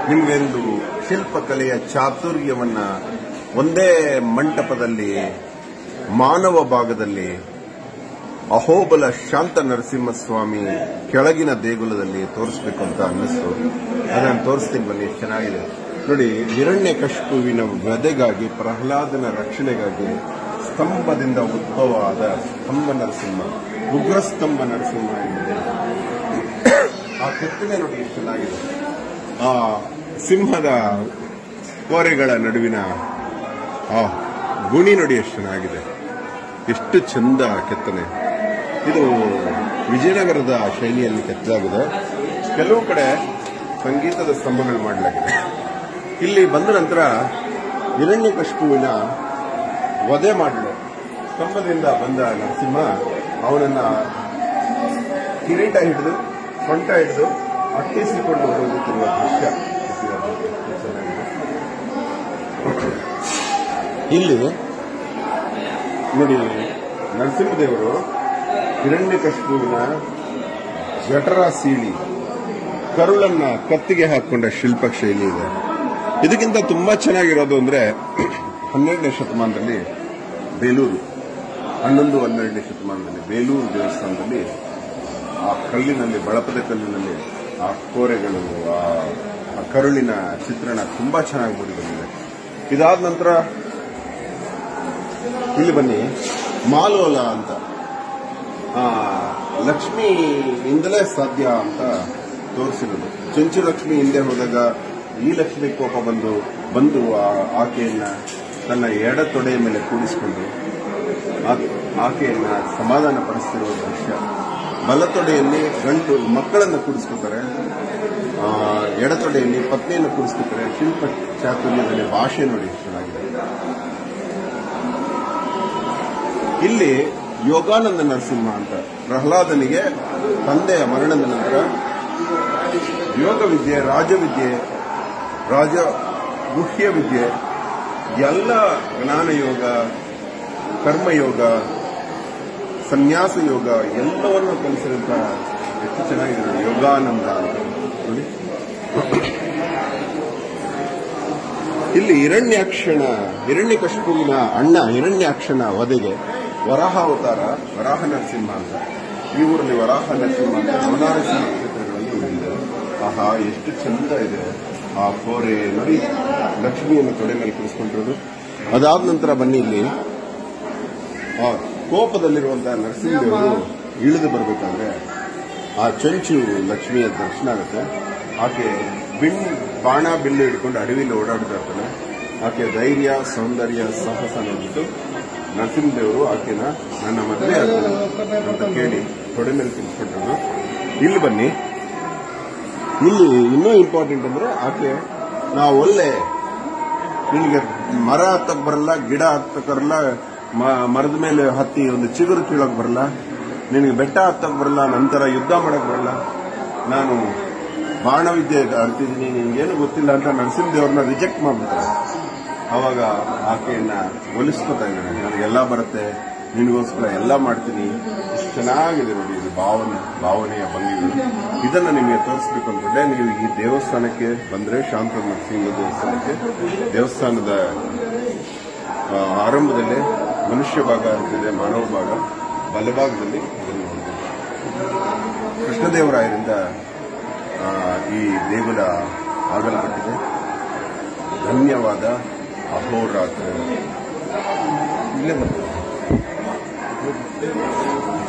ನಿಮಗೆಂದು ಶಿಲ್ಪಕಲೆಯ ಚಾತುರ್ಯವನ್ನ ಒಂದೇ ಮಂಟಪದಲ್ಲಿ ಮಾನವ ಭಾಗದಲ್ಲಿ ಅಹೋಬಲ ಶಾಂತ ನರಸಿಂಹಸ್ವಾಮಿ ಕೆಳಗಿನ ದೇಗುಲದಲ್ಲಿ ತೋರಿಸ್ಬೇಕು ಅಂತ ಅನ್ನಿಸ್ತು. ಅದನ್ನು ತೋರಿಸ್ತೀನಿ ಬನ್ನಿ, ಚೆನ್ನಾಗಿದೆ ನೋಡಿ. ಹಿರಣ್ಯಕಶಿಪುವಿನ ವಧೆಗಾಗಿ ಪ್ರಹ್ಲಾದನ ರಕ್ಷಣೆಗಾಗಿ ಸ್ತಂಭದಿಂದ ಉದ್ಭವ ಆದ ಸ್ತಂಭ ನರಸಿಂಹ, ಉಗ್ರಸ್ತಂಭ ನರಸಿಂಹ ಎಂದಿದೆ. ಆ ಕೆತ್ತನೆ ನೋಡಿ ಎಷ್ಟು ಚೆನ್ನಾಗಿದೆ. ಆ ಸಿಂಹದ ಕೋರೆಗಳ ನಡುವಿನ ಆ ಗುಣಿ ನೋಡಿ ಎಷ್ಟು ಚೆನ್ನಾಗಿದೆ, ಎಷ್ಟು ಚಂದ ಕೆತ್ತನೆ. ಇದು ವಿಜಯನಗರದ ಶೈಲಿಯಲ್ಲಿ ಕೆತ್ತಲಾಗಿದೆ. ಕೆಲವು ಕಡೆ ಸಂಗೀತದ ಸ್ತಂಭಗಳು ಮಾಡಲಾಗಿದೆ. ಇಲ್ಲಿ ಬಂದ ನಂತರ ಹಿರಣ್ಯಕಶಿಪುವಿನ ವಧೆ ಮಾಡಲು ಸ್ತಂಭದಿಂದ ಬಂದ ನರಸಿಂಹ ಅವನನ್ನ ಕಿರೀಟ ಹಿಡಿದು ಸೊಂಟ ಹಿಡಿದು ಅಟ್ಟಿಸಿಕೊಂಡು ಹೋಗುತ್ತಿರುವ ದೃಶ್ಯ ಇಲ್ಲಿ ನೋಡಿ. ನರಸಿಂಹದೇವರು ಹಿರಣ್ಯಕಶಿಪುವಿನ ಜಠರ ಸೀಳಿ ಕರುಳನ್ನ ಕತ್ತಿಗೆ ಹಾಕೊಂಡ ಶಿಲ್ಪ ಶೈಲಿ ಇದೆ. ಇದಕ್ಕಿಂತ ತುಂಬಾ ಚೆನ್ನಾಗಿರೋದು ಅಂದ್ರೆ 12ನೇ ಶತಮಾನದಲ್ಲಿ ಬೇಲೂರು, 11-12ನೇ ಶತಮಾನದಲ್ಲಿ ಬೇಲೂರು ದೇವಸ್ಥಾನದಲ್ಲಿ ಆ ಕಲ್ಲಿನಲ್ಲಿ, ಬಳಪದ ಕಲ್ಲಿನಲ್ಲಿ ಆ ಕೋರೆಗಳು, ಆ ಕರುಳಿನ ಚಿತ್ರಣ ತುಂಬಾ ಚೆನ್ನಾಗಿ ಮೂಡಿ ಬಂದಿದೆ. ಇದಾದ ನಂತರ ಇಲ್ಲಿ ಬನ್ನಿ, ಮಾಲೋಲ ಅಂತ ಲಕ್ಷ್ಮಿಯಿಂದಲೇ ಸಾಧ್ಯ ಅಂತ ತೋರಿಸಿರೋದು. ಚಂಚು ಲಕ್ಷ್ಮಿ ಹಿಂದೆ ಹೋದಾಗ ಈ ಲಕ್ಷ್ಮಿ ಕೋಪ ಬಂದು ಆಕೆಯನ್ನ ತನ್ನ ಎಡ ತೊಡೆಯ ಮೇಲೆ ಕೂಡಿಸಿಕೊಂಡು ಆಕೆಯನ್ನ ಸಮಾಧಾನ ಪಡಿಸ್ತಿರುವ ದೃಶ್ಯ. ಬಲತೊಡೆಯಲ್ಲಿ ಗಂಡು ಮಕ್ಕಳನ್ನು ಕೂಡಿಸ್ಕೊತಾರೆ, ಎಡತೊಡೆಯಲ್ಲಿ ಪತ್ನಿಯನ್ನು ಕೂಡಿಸ್ಕೊತಾರೆ. ಶಿಲ್ಪ ಚಾತುರ್ಯದಲ್ಲಿ ಭಾಷೆ ನೋಡಿ ಚೆನ್ನಾಗಿದೆ. ಇಲ್ಲಿ ಯೋಗಾನಂದ ನರಸಿಂಹ ಅಂತ ಪ್ರಹ್ಲಾದನಿಗೆ ತಂದೆಯ ಮರಣದ ನಂತರ ಯೋಗ ವಿದ್ಯೆ, ರಾಜವಿದ್ಯೆ, ಗುಹ್ಯ ವಿದ್ಯೆ, ಎಲ್ಲ ಜ್ಞಾನಯೋಗ, ಕರ್ಮಯೋಗ, ಸನ್ಯಾಸ ಯೋಗ ಎಲ್ಲವನ್ನು ಕಲಿಸಿದಂತ ಎಷ್ಟು ಚೆನ್ನಾಗಿದೆ ಯೋಗಾನಂದ ಅಂತ ನೋಡಿ. ಇಲ್ಲಿ ಹಿರಣ್ಯಕಶಿಪುವಿನ ಅಣ್ಣ ಹಿರಣ್ಯಾಕ್ಷನ ವಧೆಗೆ ವರಾಹ ಅವತಾರ, ವರಾಹ ನರಸಿಂಹ ಅಂತ ಈ ಊರಲ್ಲಿ ವರಾಹ ನರಸಿಂಹ ಅಂತ ನವನಾರಸಿಂಹ ಕ್ಷೇತ್ರಗಳಲ್ಲಿ ಉಳಿದಿದೆ. ಆಹಾ, ಎಷ್ಟು ಚಂದ ಇದೆ ಆ ಕೋರೆ ನೋಡಿ, ಲಕ್ಷ್ಮಿಯನ್ನು ತೊಡೆ ಮೇಲೆ ಕೂರಿಸ್ಕೊಂಡಿರೋದು. ಅದಾದ ನಂತರ ಬನ್ನಿ, ಇಲ್ಲಿ ಆ ಕೋಪದಲ್ಲಿರುವಂತಹ ನರಸಿಂಹದೇವರು ಇಳಿದು ಬರಬೇಕಾದ್ರೆ ಆ ಚಂಚು ಲಕ್ಷ್ಮಿಯ ದರ್ಶನ ಆಗುತ್ತೆ. ಆಕೆ ಬಾಣ ಬಿಲ್ಲು ಹಿಡ್ಕೊಂಡು ಅಡವಿಯಲ್ಲಿ ಓಡಾಡ್ತಾ ಇರ್ತಾನೆ. ಆಕೆ ಧೈರ್ಯ, ಸೌಂದರ್ಯ, ಸಾಹಸ ನೋಡ್ಬಿಟ್ಟು ನರಸಿಂಹದೇವರು ಆಕೆನ ನನ್ನ ಮದುವೆ ಅಂತ ಕೇಳಿ ತೊಡೆ ಮೇಲೆ ಕೂರಿಸ್ಕೊಂಡ್ರು. ಇಲ್ಲಿ ಬನ್ನಿ, ಇಲ್ಲಿ ಇನ್ನೂ ಇಂಪಾರ್ಟೆಂಟ್ ಅಂದ್ರೆ ಆಕೆ ನಾವು ಒಳ್ಳೆ ನಿನಗೆ ಮರ ಹತ್ತಕ್ ಬರಲ್ಲ, ಗಿಡ ಹತ್ತಕ್ ಬರಲ್ಲ, ಮರದ ಮೇಲೆ ಹತ್ತಿ ಒಂದು ಚಿಗುರು ಕೀಳಕ್ ಬರಲ್ಲ, ನಿನಗೆ ಬೆಟ್ಟ ಹತ್ತಕ್ ಬರಲ್ಲ, ನಂತರ ಯುದ್ಧ ಮಾಡಕ್ ಬರಲ್ಲ, ನಾನು ಬಾಣವಿದ್ಯೆ ಆಡ್ತಿದ್ದೀನಿ, ನಿನ್ಗೇನು ಗೊತ್ತಿಲ್ಲ ಅಂತ ನರಸಿಂಹದೇವ್ರನ್ನ ರಿಜೆಕ್ಟ್ ಮಾಡ್ಬಿಡ್ತಾರೆ. ಅವಾಗ ಆಕೆಯನ್ನ ಒಲಿಸ್ಕೊತಾ ಇದ್ದಾನೆ, ನನಗೆಲ್ಲ ಬರುತ್ತೆ, ನಿನಗೋಸ್ಕರ ಎಲ್ಲ ಮಾಡ್ತೀನಿ. ಇಷ್ಟು ಚೆನ್ನಾಗಿದೆ ನೋಡಿ, ಇದು ಭಾವನೆಯ ಭಂಗಿಗಳು. ಇದನ್ನ ನಿಮಗೆ ತೋರಿಸ್ಬೇಕು ಅಂದ್ಕೊಂಡೆ. ನೀವು ಈ ದೇವಸ್ಥಾನಕ್ಕೆ ಬಂದ್ರೆ, ಶಾಂತ ನರಸಿಂಹ ದೇವಸ್ಥಾನಕ್ಕೆ, ದೇವಸ್ಥಾನದ ಆರಂಭದಲ್ಲೇ ಮನುಷ್ಯ ಭಾಗ ಅಂತಿದೆ, ಮಾನವ ಭಾಗ, ಬಲಭಾಗದಲ್ಲಿ ಇದನ್ನು ನೋಡಿದೆ. ಕೃಷ್ಣದೇವರಾಯರಿಂದ ಈ ದೇಗುಲ ಆಗಲ್ಪಟ್ಟಿದೆ. ಧನ್ಯವಾದ. ಅಹೋರಾತ್ರ. ಇಲ್ಲೇ ಬರ್ತದೆ.